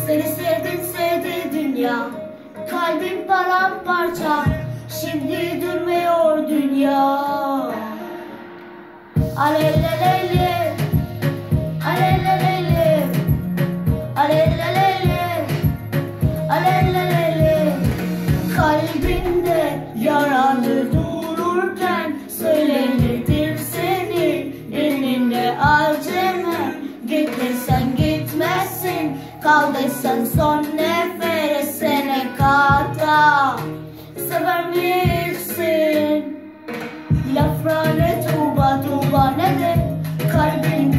Seni sevdi dünya, kalbim paramparça, şimdi durmuyor dünya. Alelelele, alelelele, alelelele, alelelele. Kalbinde yaralı dururken söylenirdir senin elinde aceme. Gitmesen gitmezsin, kaldıysan son nefesine kadar. Sever misin? Lafrane tuba tuba ne de kalbin